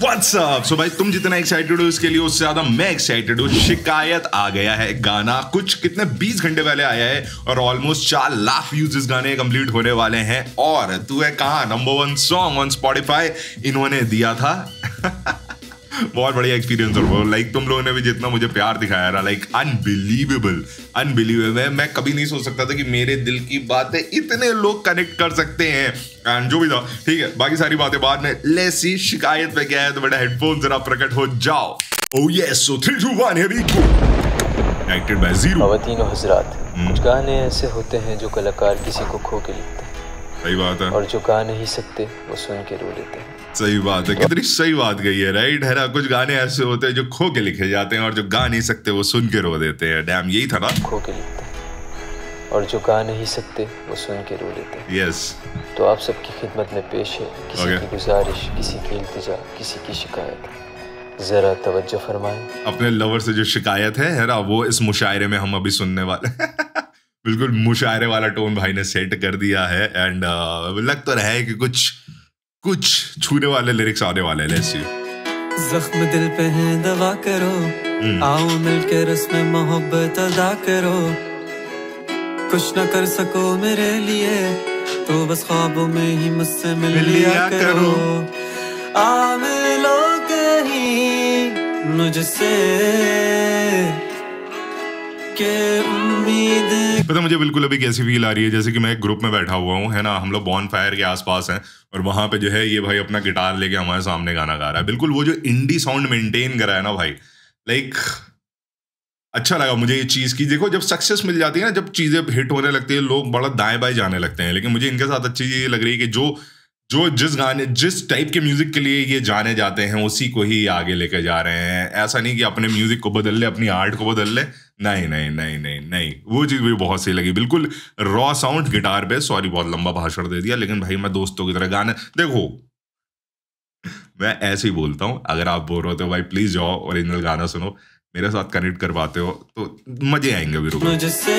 What's up? So भाई तुम जितना एक्साइटेड हो इसके लिए उससे ज्यादा मैं एक्साइटेड हूँ। शिकायत आ गया है गाना, कुछ कितने 20 घंटे पहले आया है और ऑलमोस्ट 4 लाख व्यूज इस गाने कंप्लीट होने वाले हैं। और तू है कहाँ, नंबर 1 सॉन्ग ऑन स्पॉटिफाई इन्होंने दिया था। बहुत बढ़िया एक्सपीरियंस और लाइक तुम लोगों ने भी जितना मुझे प्यार दिखाया ना, लाइक अनबिलीवेबल। मैं कभी नहीं सोच सकता था कि मेरे दिल की बातें इतने लोग कनेक्ट कर सकते हैं। एंड जो भी था ठीक है, बाकी सारी बातें बाद में। लेट्स सी शिकायत पे क्या है, तो बेटा हेडफोन जरा प्रकट हो जाओ। Oh yes, so 3 2 1 here we go. Directed by zero. ख़वातीन और हज़रात, कुछ गाने ऐसे होते हैं जो कलाकार किसी को खो के लिखते हैं। सही बात है। और जो गा नहीं सकते वो सुन के रो लेते हैं। सही बात है, कितनी सही बात गई है, राइट है ना। कुछ गाने ऐसे होते हैं जो खो के लिखे जाते हैं और जो गा नहीं सकते वो सुन के रो देते हैं। डैम, यही था ना। खो के लिखते हैं और जो गा नहीं सकते वो सुन के रो लेते हैं। यस। तो आप सबकी खिदमत में पेश है किसी की गुजारिश, किसी की इल्तिजा, किसी की शिकायत। जरा तवज्जो फरमाएं। अपने लवर से जो शिकायत है ना, वो इस मुशायरे में हम अभी सुनने वाले बिल्कुल मुशायरे वाला टोन भाई ने सेट कर दिया है। एंड लग तो रहा है कि कुछ छूने वाले लिरिक्स आने वाले हैं। Let's see. जख्म दिल पे है दवा करो, आओ मिलके रस्म मोहब्बत अदा करो। कुछ ना कर सको मेरे लिए तो बस ख्वाबों में ही मुझसे मिल लिया करो। आ मिलो कहीं मुझसे के उम्मीद। पता मुझे बिल्कुल अभी कैसी फील आ रही है, जैसे कि मैं एक ग्रुप में बैठा हुआ हूँ, है ना। हम लोग बॉन फायर के आसपास हैं और वहां पे जो है ये भाई अपना गिटार लेके हमारे सामने गाना गा रहा है। बिल्कुल वो जो इंडी साउंड मेंटेन करा है ना भाई, लाइक अच्छा लगा मुझे ये चीज़ की। देखो जब सक्सेस मिल जाती है ना, जब चीज़ें हिट होने लगती है, लोग बड़ा दाएं बाएं जाने लगते हैं। लेकिन मुझे इनके साथ अच्छी चीज़ ये लग रही है कि जो जिस टाइप के म्यूजिक के लिए ये जाने जाते हैं उसी को ही आगे लेके जा रहे हैं। ऐसा नहीं कि अपने म्यूजिक को बदल ले, अपनी आर्ट को बदल ले। नहीं नहीं नहीं नहीं नहीं, वो चीज़ भी बहुत सही लगी। बिल्कुल रॉ साउंड गिटार पे। सॉरी बहुत लंबा भाषण दे दिया, लेकिन भाई मैं दोस्तों की तरह गाने, देखो मैं ऐसे ही बोलता हूँ। अगर आप बोल रहे हो तो भाई प्लीज जाओ ओरिजिनल गाना सुनो, मेरे साथ कनेक्ट कर पाते हो तो मजे आएंगे। मुझसे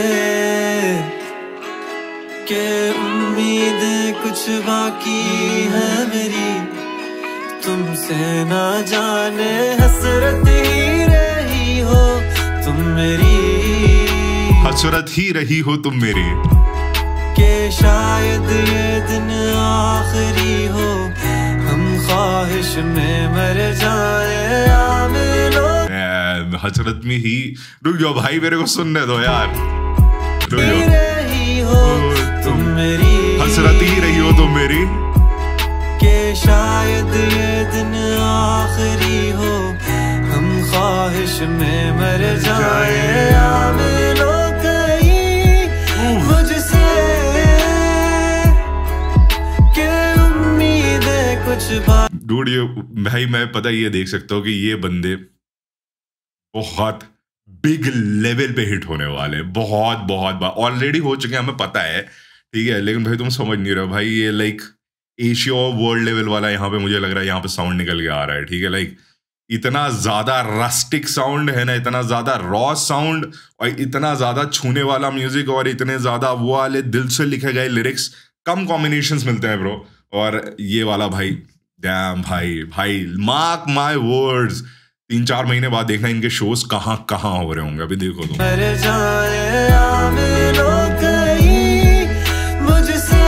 के उम्मीद कुछ बाकी है मेरी, तुमसे ना जाने हसरत ही रही हो तुम मेरी, हसरत ही रही हो तुम मेरी। के शायद ये दिन आखिरी हो, हम ख्वाहिश में मर जाए। आ मिलो हसरत में ही। रुक जाओ भाई, मेरे को सुनने दो यार। रुक जाओ। तुम मेरी, हसरत ही रही हो तुम मेरी। के शायद ये दिन आखिरी हो, हम ख्वाहिश में मर जाए। आ मिलो कहीं मुझसे के उम्मीदें कुछ बात। डूड ये भाई मैं पता ये देख सकता हूँ कि ये बंदे बहुत बिग लेवल पे हिट होने वाले, बहुत ऑलरेडी हो चुके हैं, हमें पता है ठीक है। लेकिन भाई तुम समझ नहीं रहे भाई, ये लाइक एशिया और वर्ल्ड लेवल वाला यहाँ पे मुझे लग रहा है, यहाँ पे साउंड निकल के आ रहा है ठीक है। लाइक इतना ज्यादा रस्टिक साउंड है ना, इतना ज्यादा रॉ साउंड और इतना ज्यादा छूने वाला म्यूजिक और इतने ज्यादा वो वाले दिल से लिखे गए लिरिक्स, कम कॉम्बिनेशंस मिलते हैं ब्रो। और ये वाला भाई डैम भाई मार्क माई वर्ड्स, 3-4 महीने बाद देखना इनके शोज कहाँ हो रहे होंगे। अभी देखो तुम। मुझसे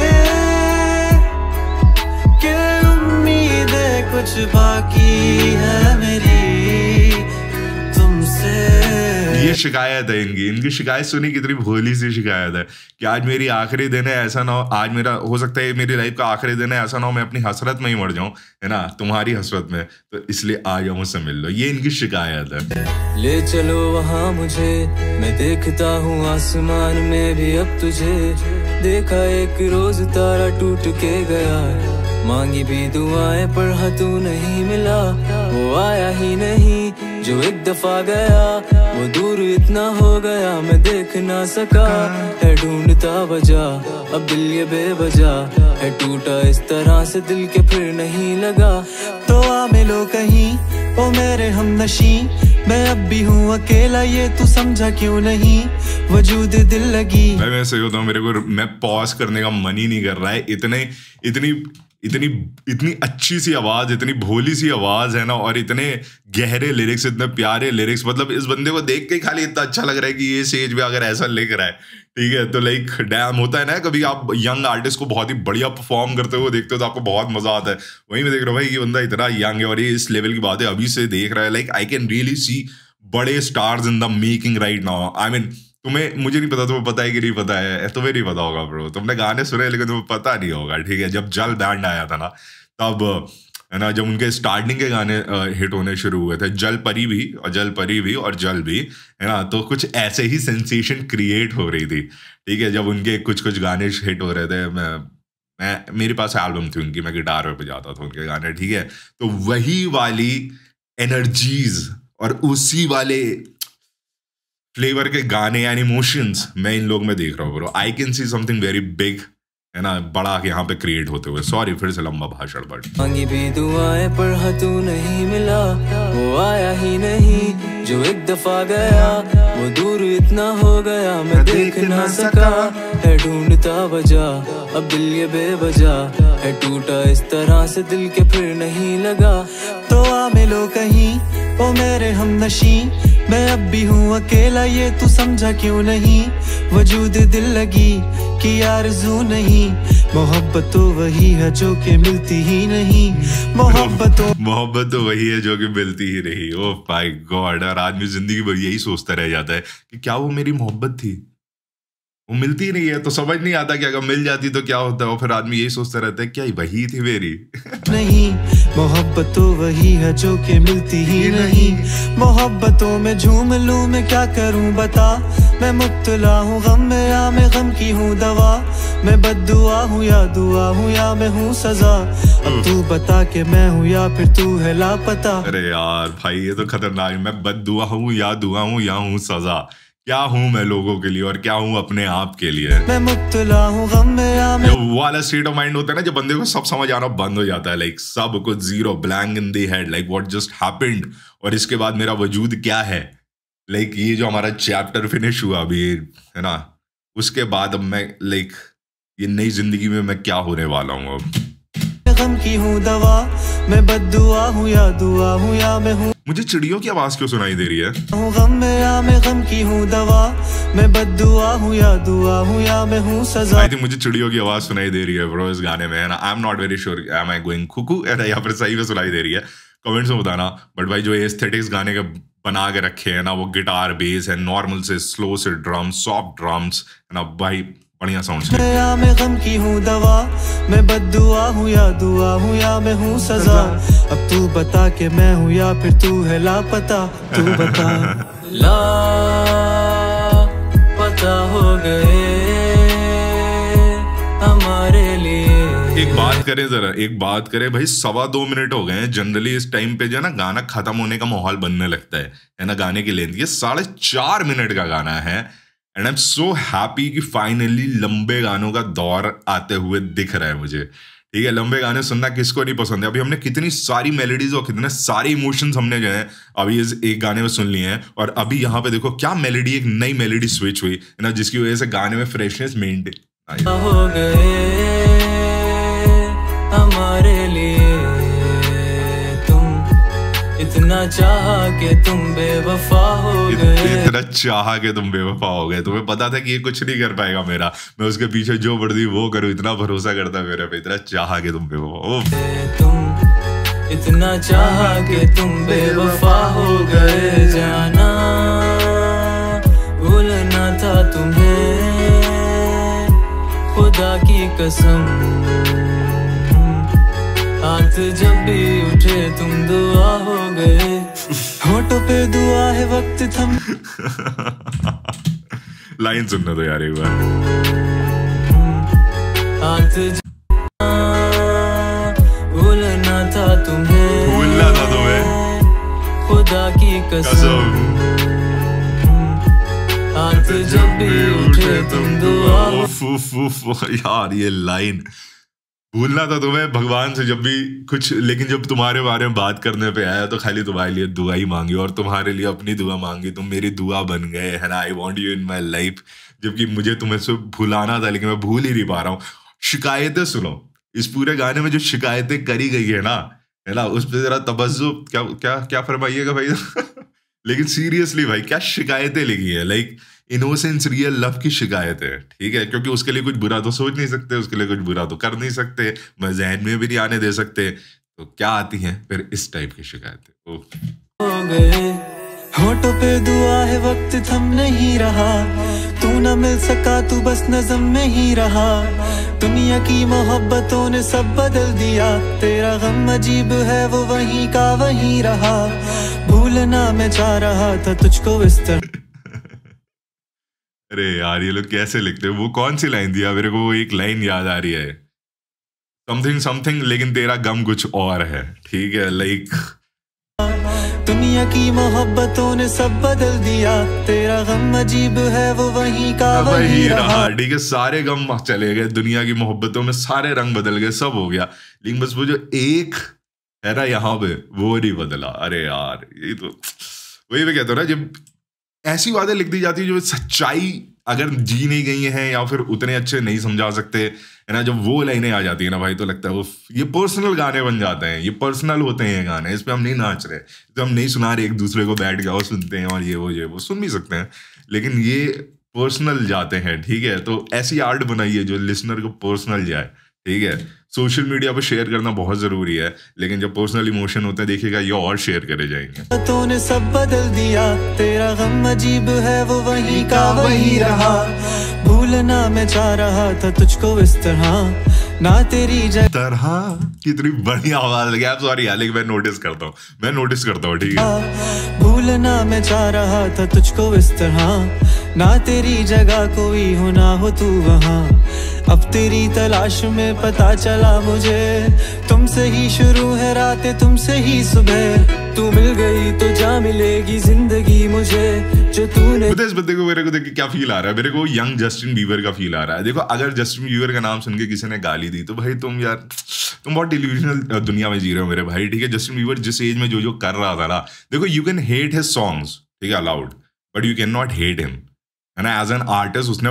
के उम्मीदें कुछ बाकी है मेरी, तुमसे। ये शिकायत है इनकी शिकायत सुनी, कितनी भोली सी शिकायत है कि आज मेरी आखिरी दिन है, ऐसा ना हो आज मेरा हो सकता है मेरी लाइफ का आखिरी दिन है, ऐसा ना हो मैं अपनी हसरत में ही मर जाऊं, है ना, तुम्हारी हसरत में, तो इसलिए आ जाओ मुझसे मिल लो। ये इनकी शिकायत है। ले चलो वहाँ मुझे, मैं देखता हूँ आसमान में भी अब तुझे। देखा एक रोज तारा टूट के गया, मांगी भी दुआएं पर तू नहीं मिला। वो आया ही नहीं जो एक दफा गया, वो दूर इतना हो गया मैं देख ना सका। है ढूंढता वजह अब दिल ये बेवजह है टूटा, इस तरह से दिल के फिर नहीं लगा। तो आ मिलो कहीं ओ मेरे हमनशी, मैं अब भी हूँ अकेला ये तू समझा क्यों नहीं, वजूद दिल लगी। मैं सही होता हूँ, मेरे को मैं पॉज करने का मन ही नहीं कर रहा है। इतनी अच्छी सी आवाज, इतनी भोली सी आवाज है ना, और इतने गहरे लिरिक्स, इतने प्यारे लिरिक्स। मतलब इस बंदे को देख के खाली इतना अच्छा लग रहा है कि ये स्टेज पे अगर ऐसा लिख रहा है, ठीक है, तो लाइक डैम। होता है ना कभी आप यंग आर्टिस्ट को बहुत ही बढ़िया परफॉर्म करते हुए देखते हो तो आपको बहुत मजा आता है। वहीं मैं देख रहा हूँ भाई ये बंदा इतना यंग है और ये इस लेवल की बात है अभी से देख रहा है। Like I can really see बड़े stars in the making right now. I mean मुझे नहीं पता, तुम्हें पता है कि नहीं पता है? तुम्हें नहीं पता होगा ब्रो, तुमने गाने सुने लेकिन तुम्हें पता नहीं होगा, ठीक है। जब जल बैंड आया था ना, तब है ना, जब उनके स्टार्टिंग के गाने हिट होने शुरू हुए थे, जल परी भी और जल भी, है ना, तो कुछ ऐसे ही सेंसेशन क्रिएट हो रही थी, ठीक है। जब उनके कुछ गाने हिट हो रहे थे, मैं मेरे पास एल्बम थी उनकी, मैं गिटार पे बजाता था उनके गाने, ठीक है। तो वही वाली एनर्जीज और उसी वाले फ्लेवर के गाने एंड इमोशंस मैं इन लोग में देख रहा हूँ bro. I can see something very big, है ना, बड़ा यहाँ पे क्रिएट होते हुए। सॉरी फिर से लंबा भाषण, बट मांगी भी दुआएं पर हाँ तू नहीं मिला, वो आया ही नहीं जो एक दफा गया, वो दूर इतना हो गया मैं देख ना सका, है ढूंढता वजह अब दिल ये बेवजह है टूटा इस तरह से दिल के फिर नहीं लगा। तो आ मिलो कहीं ओ मेरे हमनशी, मैं अब भी हूँ अकेला ये तू समझा क्यों नहीं, वजूद दिल लगी कि आरज़ू नहीं, मोहब्बत तो वही है जो कि मिलती ही नहीं, मोहब्बत तो वही है जो कि मिलती ही नहीं। Oh my god. और आदमी जिंदगी भर यही सोचता रह जाता है कि क्या वो मेरी मोहब्बत थी, वो मिलती ही नहीं है, तो समझ नहीं आता कि अगर मिल जाती तो क्या होता है। और फिर आदमी यही सोचता रहता है क्या वही थी मेरी नहीं, मोहब्बत तो वही है जो कि मिलती ही नहीं, मोहब्बतों में झूम लूं मैं क्या करूं बता, मैं मुब्तला हूँ गम में या मैं गम की हूँ दवा, मैं बद्दुआ हूँ या दुआ हूँ या मैं हूँ सजा, अब तू बता के मैं हूँ या फिर तू है लापता। अरे यार भाई ये तो खतरनाक है। मैं बद्दुआ हूँ या दुआ हूँ या हूँ सजा, क्या हूँ मैं लोगों के लिए और क्या हूँ अपने आप के लिए। मैं मुब्तला हूँ गम में या मैं वो वाला स्टेट ऑफ माइंड होता है ना जब बंदे को सब समझ आना बंद हो जाता है, लाइक सब कुछ zero blank in the head, like what just happened, और इसके बाद मेरा वजूद क्या है। लाइक ये जो हमारा चैप्टर फिनिश हुआ अभी, है ना, उसके बाद अब मैं लाइक ये नई जिंदगी में मैं क्या होने वाला हूँ। अब गम की हूँ दवा, मैं बद्दुआ हूँ या दुआ हूँ या मैं हूँ। मुझे चिड़ियों की आवाज क्यों सुनाई दे रही है? गम में या मैं गम की हूँ दवा, मैं बद्दुआ हूँ या दुआ हूँ या मैं हूँ सजा। आई थिंक मुझे चिड़ियों की आवाज सुनाई दे रही है ब्रो इस गाने में, है ना। I am not very sure am I going cuckoo, या फिर सही में सुनाई दे रही है, कमेंट्स में बताना। बट भाई जो एस्थेटिक्स गाने के बना के रखे है ना, वो गिटार बेस है, नॉर्मल से स्लो से ड्रम्स, सॉफ्ट ड्रम्स, है ना भाई, बढ़िया साउंड से। मैं गम की हूँ दवा, मैं बद्दुआ हूँ या दुआ हूँ या मैं हूँ सजा, अब तू बता के मैं हूँ या फिर तू है लापता, तू बता। लापता हो गए हमारे लिए। एक बात करें जरा, एक बात करें भाई, 2.25 मिनट हो गए हैं। जनरली इस टाइम पे जो है ना गाना खत्म होने का माहौल बनने लगता है ना, गाने की लेंथ। ये 4.5 मिनट का गाना है and I am so happy कि फाइनली लंबे गानों का दौर आते हुए दिख रहा है मुझे, ठीक है। लंबे गाने सुनना किसको नहीं पसंद है। अभी हमने कितनी सारी मेलोडीज और कितने सारे इमोशंस हमने जो है अभी इस एक गाने में सुन लिए हैं। और अभी यहाँ पे देखो क्या मेलोडी, एक नई मेलोडी स्विच हुई है ना, जिसकी वजह से गाने में फ्रेशनेस मेंटेन हो गए हमारे लिए, इतना चाहा कि तुम बेवफा हो गए, इतना चाहा कि तुम बेवफा हो गए। तुम्हें पता था कि ये कुछ नहीं कर पाएगा मेरा, मैं उसके पीछे जो मर्जी वो करूं, इतना भरोसा करता मेरे पे, इतना चाहा कि तुम बेवफा। तुम इतना चाहा कि तुम बेवफा हो गए, जाना भूलना था तुम्हें खुदा की कसम, हाथ जब भी उठे तुम दुआ हो गए, होठों पे दुआ है वक्त थम। लाइन सुनना तो यार एक बार। हाथ भूलना था तुम्हें, भूलना था तुम्हें खुदा की कसम, हाथ जब भी उठे तुम दुआ। यार ये लाइन, भूलना था तुम्हें भगवान से जब भी कुछ, लेकिन जब तुम्हारे बारे में बात करने पे आया तो खाली तुम्हारे लिए दुआ ही मांगी और तुम्हारे लिए अपनी दुआ मांगी, तुम मेरी दुआ बन गए, है ना। I want you in my life, जबकि मुझे तुम्हें से भुलाना था लेकिन मैं भूल ही नहीं पा रहा हूँ। शिकायतें सुनो, इस पूरे गाने में जो शिकायतें करी गई है ना उस पर जरा तवज्जो क्या क्या क्या फरमाइएगा भाई। लेकिन सीरियसली भाई क्या शिकायतें लिखी है, लाइक इनोसेंस रियल लव की शिकायत है, ठीक है, क्योंकि उसके लिए कुछ बुरा तो सोच नहीं सकते, उसके लिए कुछ बुरा तो कर नहीं सकते, मैं जहन में भी नहीं आने दे सकते, तो क्या आती हैं फिर इस टाइप की शिकायतें। होठों पे दुआ है वक्त थम नहीं रहा, तू न मिल सका तू बस नज़म में ही रहा, दुनिया की मोहब्बतों ने सब बदल दिया, तेरा गम अजीब है वो वहीं का वहीं रहा, भूलना मैं चाह रहा था तुझको इस तरह। अरे यार ये लोग कैसे लिखते हैं, वो कौन सी लाइन दिया मेरे को, वो एक लाइन याद आ रही है, समथिंग समथिंग लेकिन तेरा गम कुछ और है, ठीक है, लाइक दुनिया की मोहब्बतों ने सब बदल दिया, तेरा गम अजीब है वो वहीं का वहीं रहा, ठीक है, सारे गम चले गए, दुनिया की मोहब्बतों में सारे रंग बदल गए, सब हो गया, लेकिन बस वो जो एक है ना यहाँ पे वो नहीं बदला। अरे यार ये तो वही मैं कहता हूँ ना, जब ऐसी बातें लिख दी जाती है जो सच्चाई अगर जी नहीं गई हैं या फिर उतने अच्छे नहीं समझा सकते है ना, जब वो लाइनें आ जाती है ना भाई तो लगता है वो ये पर्सनल गाने बन जाते हैं, ये पर्सनल होते हैं ये गाने, इस पे हम नहीं नाच रहे, इस पे हम नहीं सुना रहे एक दूसरे को बैठ गया और सुनते हैं और ये वो सुन भी सकते हैं, लेकिन ये पर्सनल जाते हैं, ठीक है। तो ऐसी आर्ट बनाइए जो लिसनर को पर्सनल जाए, ठीक है। सोशल मीडिया पर शेयर करना बहुत जरूरी है, लेकिन जब पर्सनल इमोशन होता है देखिएगा ये और शेयर करे जाएंगे। तूने सब बदल दिया, तेरा गम अजीब है वो वहीं का वहीं रहा, भूलना मैं चाह रहा था तुझको इस तरह, ना तेरी तरह। कितनी बढ़िया आवाज लगी, सॉरी यार लेकिन मैं नोटिस करता हूँ, ठीक है। भूलना मैं चाह रहा था तुझको इस तरह, ना तेरी जगह कोई हो ना हो तू वहाँ, अब तेरी तलाश में पता चला मुझे, तुमसे ही शुरू है रातें तुमसे ही सुबह, तू मिल गई तो जा मिलेगी जिंदगी मुझे, जो तूने। इस बंदे को मेरे को देख के क्या फील आ रहा है, मेरे को यंग जस्टिन बीबर का फील आ रहा है। देखो अगर जस्टिन बीबर का नाम सुन के किसी ने गाली दी तो भाई तुम बहुत डिल्यूजनल दुनिया में जी रहे हो मेरे भाई, ठीक है। जस्टिन बीबर जिस एज में जो कर रहा था ना, देखो you can hate his songs, ठीक है, allowed, but you can not hate him, है ना। एज एन आर्टिस्ट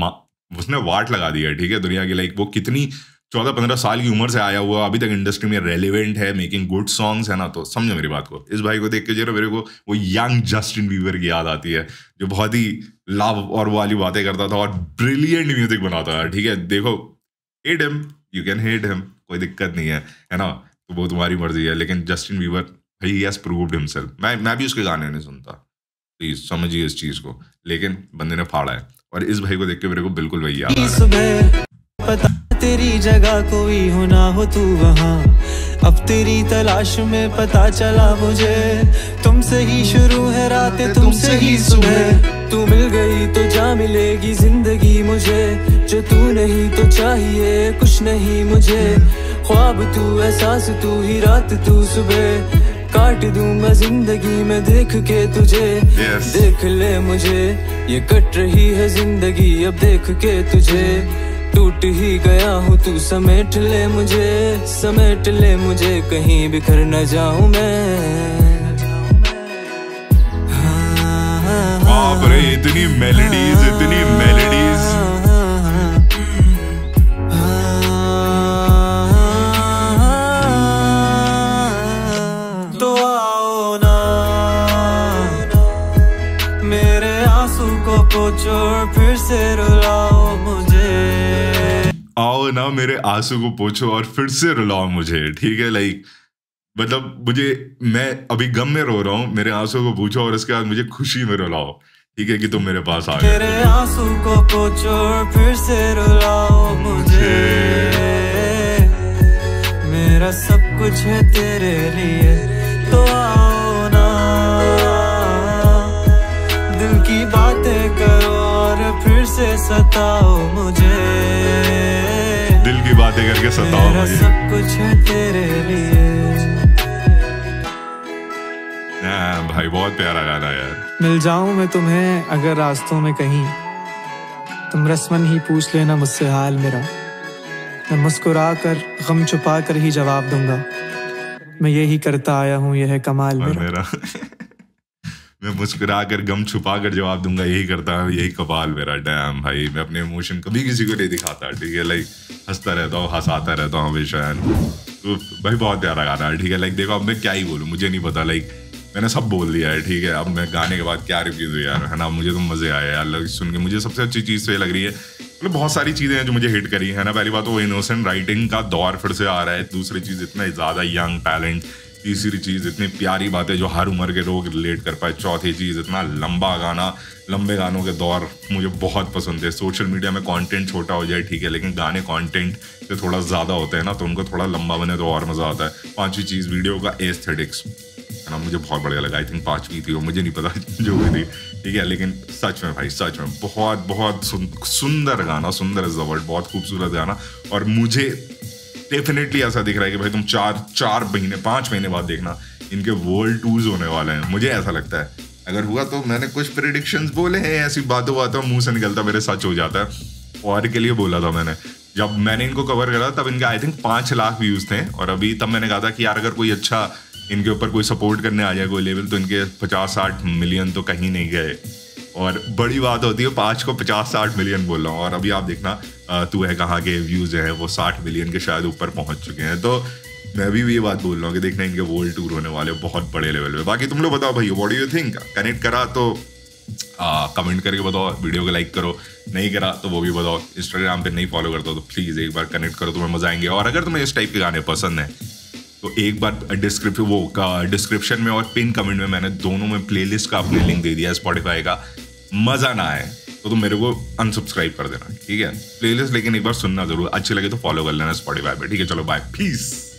उसने वाट लगा दिया है, ठीक है, दुनिया की। लाइक वो कितनी 14-15 साल की उम्र से आया हुआ, अभी तक इंडस्ट्री में रेलिवेंट है, मेकिंग गुड सॉन्ग्स, है ना। तो समझो मेरी बात को, इस भाई को देख के जो मेरे को वो यंग जस्टिन बीबर की याद आती है, जो बहुत ही लव और वाली बातें करता था और ब्रिलियंट म्यूजिक बनाता था, ठीक है। देखो hate him, you can hate him, कोई दिक्कत नहीं है ना, तो वो तुम्हारी मर्जी है, लेकिन जस्टिन बीबर भाई ही हैज प्रूव्ड हिमसेल्फ। मैं भी उसके गाने नहीं सुनता, प्लीज समझिए इस चीज को, लेकिन बंदे ने फाड़ा है, और इस भाई को देख के मेरे को बिल्कुल वही याद आ रहा है। तेरी जगह कोई हो ना हो तू वहाँ, अब तेरी तलाश में पता चला मुझे, तुमसे ही शुरू है रातें तुमसे ही सुबह, तू मिल गई तो जा मिलेगी जिंदगी मुझे, जो तू नहीं तो चाहिए कुछ नहीं मुझे, ख्वाब तू एहसास तू ही रात तू सुबह, काट दूंगा जिंदगी में देख के तुझे, देख ले मुझे ये कट रही है जिंदगी अब देख के तुझे, टूट ही गया हूँ तू समेट ले मुझे कहीं बिखर न जाऊं मैं। बाप रे इतनी मेलोडीज तो आओ ना मेरे आंसू को पोंछो और फिर से रुलाओ मुझे, आओ ना मेरे आंसू को पोंछो और फिर से रुलाओ मुझे, ठीक है। लाइक मतलब मैं अभी गम में रो रहा हूँ, मेरे आंसू को पूछो और इसके बाद मुझे खुशी में रुलाओ, ठीक है, कि तुम मेरे पास आ गए। मेरे आंसू को पोंछो और फिर से रुलाओ मुझे, मेरा सब कुछ है तेरे लिए, तो आओ ना दिल की बातें करो और फिर से सताओ मुझे, दिल की बातें करके सताओ मुझे, सब कुछ है तेरे लिए। भाई बहुत प्यारा गाना यार। मिल जाऊं मैं तुम्हें अगर रास्तों में कहीं, तुम रस्मन ही पूछ लेना मुझसे हाल मेरा, मैं मुस्कुरा कर गम छुपा कर ही जवाब दूंगा, मैं यही करता आया हूँ यह है कमाल मेरा। मैं मुस्कुरा कर गम छुपा कर जवाब दूंगा, यही करता है, यही कपाल मेरा। डैम भाई, मैं अपने इमोशन कभी किसी को नहीं दिखाता, ठीक है। लाइक हंसता रहता हूँ, हंसाता रहता हूँ हमेशा। तो भाई बहुत प्यारा गाना है, ठीक है। लाइक देखो अब मैं क्या ही बोलूँ, मुझे नहीं पता, लाइक मैंने सब बोल दिया है, ठीक है। अब मैं गाने के बाद क्या रिव्यू दूँ यार, है ना। मुझे तो मज़े आए यार सुन के। मुझे सबसे अच्छी चीज़ तो ये लग रही है, मतलब बहुत सारी चीज़ें हैं जो मुझे हिट करी है ना। पहली बात तो इनोसेंट राइटिंग का दौर फिर से आ रहा है। दूसरी चीज़ इतना ज़्यादा यंग टैलेंट। तीसरी चीज़ इतनी प्यारी बातें जो हर उम्र के लोग रिलेट कर पाए। चौथी चीज़ इतना लंबा गाना, लंबे गानों के दौर मुझे बहुत पसंद है। सोशल मीडिया में कंटेंट छोटा हो जाए, ठीक है, लेकिन गाने कंटेंट से थोड़ा ज़्यादा होते हैं ना, तो उनको थोड़ा लंबा बने तो और मज़ा आता है। पांचवी चीज़ वीडियो का एस्थेटिक्स, है ना, मुझे बहुत बढ़िया लगा। आई थिंक पांचवी थी वो, मुझे नहीं पता जो भी थी, ठीक है। लेकिन सच में भाई, सच में बहुत बहुत सुंदर गाना, सुंदर इज द वर्ड, बहुत खूबसूरत गाना। और मुझे डेफिनेटली ऐसा दिख रहा है कि भाई तुम 5 महीने बाद देखना इनके वर्ल्ड टूर्स होने वाले हैं। मुझे ऐसा लगता है, अगर हुआ तो मैंने कुछ प्रेडिक्शंस बोले हैं, ऐसी बातों मुंह से निकलता मेरे सच हो जाता है। और के लिए बोला था मैंने, जब मैंने इनको कवर करा तब इनके आई थिंक 5 लाख व्यूज थे। और अभी तब मैंने कहा था कि यार अगर कोई अच्छा इनके ऊपर कोई सपोर्ट करने आ जाए कोई लेवल, तो इनके 50-60 मिलियन तो कहीं नहीं गए। और बड़ी बात होती है 5 को 50-60 मिलियन बोल रहा हूँ। और अभी आप देखना तू है कहाँ के व्यूज़ हैं वो 60 मिलियन के शायद ऊपर पहुँच चुके हैं। तो मैं भी ये बात बोल रहा हूँ कि देखना इनके वर्ल्ड टूर होने वाले बहुत बड़े लेवल पे। बाकी तुम लोग बताओ भाई, what do you think? Connect करा तो कमेंट करके बताओ, वीडियो को लाइक करो, नहीं करा तो वो भी बताओ। इंस्टाग्राम पे नहीं फॉलो करता तो प्लीज़ एक बार कनेक्ट करो, तुम्हें मजा आएंगे। और अगर तुम्हें इस टाइप के गाने पसंद हैं तो एक बार डिस्क्रिप्शन में और पिन कमेंट में मैंने दोनों में प्लेलिस्ट का अपने लिंक दे दिया स्पॉटिफाई का। मज़ा ना आए तो तुम मेरे को अनसब्सक्राइब कर देना, ठीक है। प्लेलिस्ट लेकिन एक बार सुनना जरूर, अच्छी लगे तो फॉलो कर लेना स्पॉटिफाई पे, ठीक है। चलो बाय, पीस।